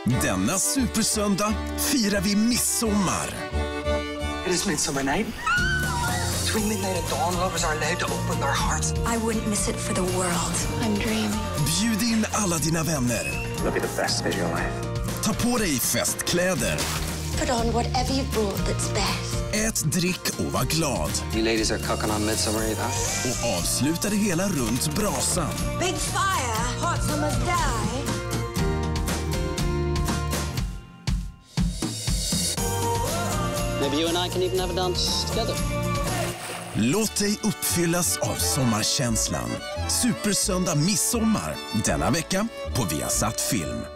Denna supersöndag firar vi midsommar. It is Midsummer Night. Between midnight and dawn, lovers are allowed to open their hearts. I wouldn't miss it for the world. I'm dreaming. Bjud in alla dina vänner. It'll be the best day of your life. Ta på dig festkläder. Put on whatever you brought that's best. Ät, drick och var glad. You ladies are cooking on Midsummer Eve, huh? Och avsluta det hela runt brasan. Big fire, hot summer's die. Maybe you and I can even have a dance together. Låt dig uppfyllas av sommarkänslan. Supersöndag midsommar denna vecka på Viasat Film.